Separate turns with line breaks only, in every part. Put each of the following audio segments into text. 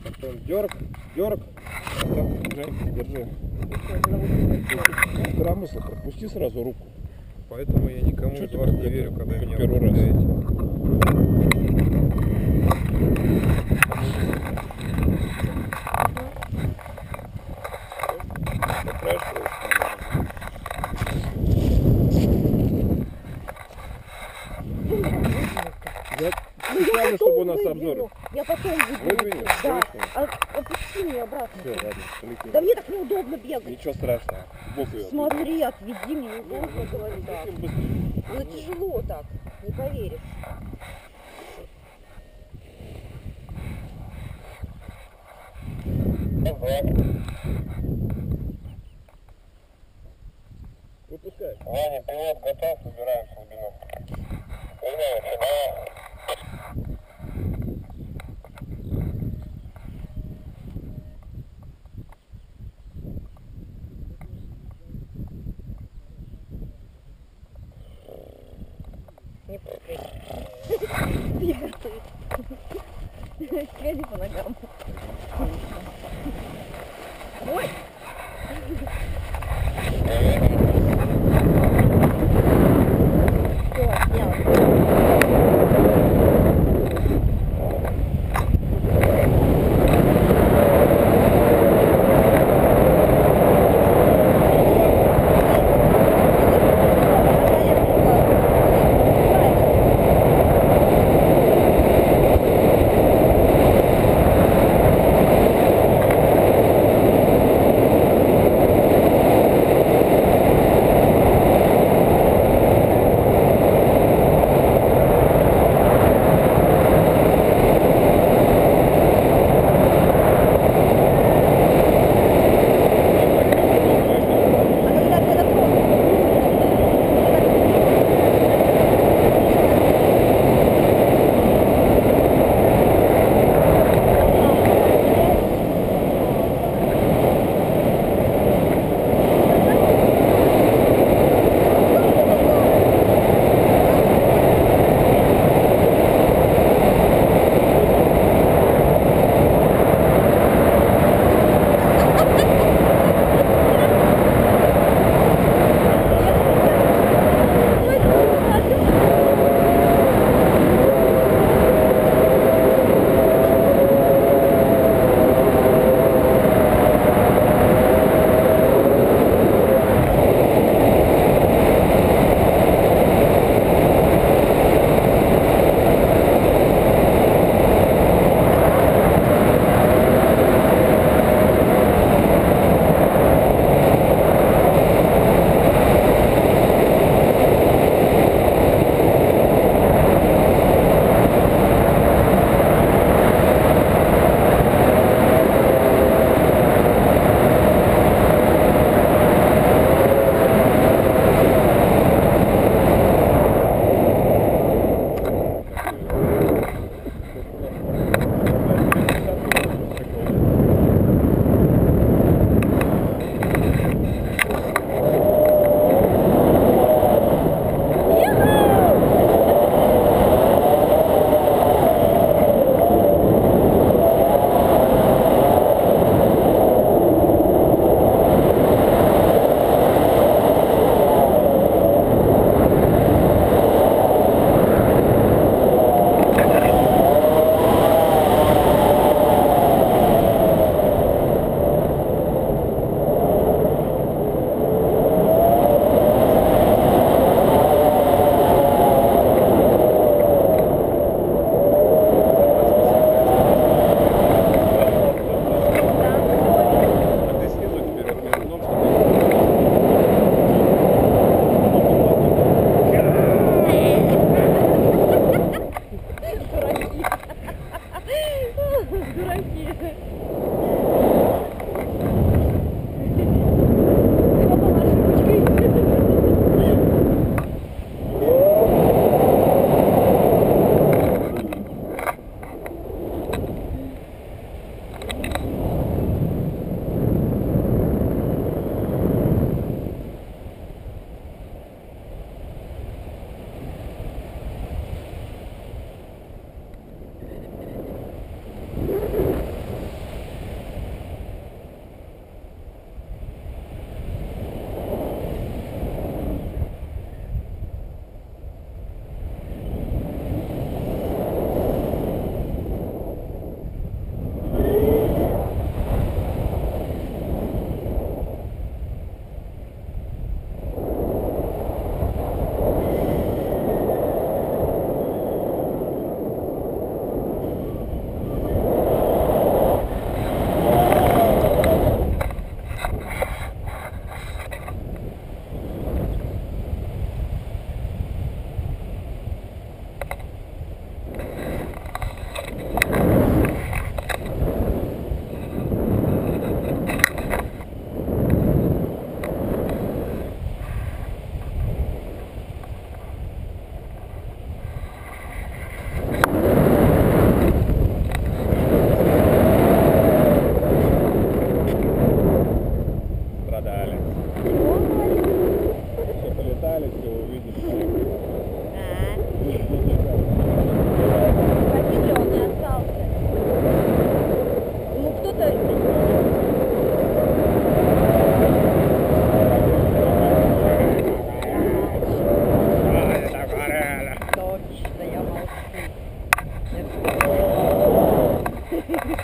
Потом дерг, дерг. Держи. Коромысл, пропусти сразу руку.
Поэтому я никому из вас не верю, когда меня
первый раз. Специально, чтобы у нас обзор.
Я потом выдвину. Да. Опусти меня обратно.
Все, ладно, полетели.
Да мне так неудобно бегать.
Ничего страшного. Бог ее.
Смотри, отведи мне, неудобно говорить. Да. Ну тяжело так, не поверишь.
Выпускай.
Ваня, пилот готов, выбираем глубину.
Не пускай. Двигаться. Связи по ногам. Ой! Все, снял.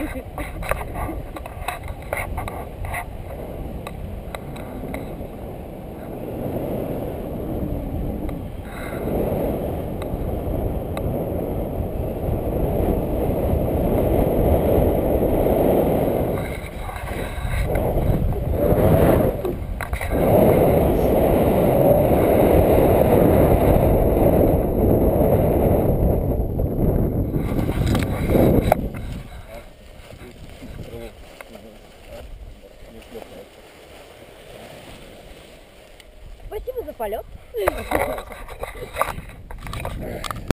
Спасибо за полет.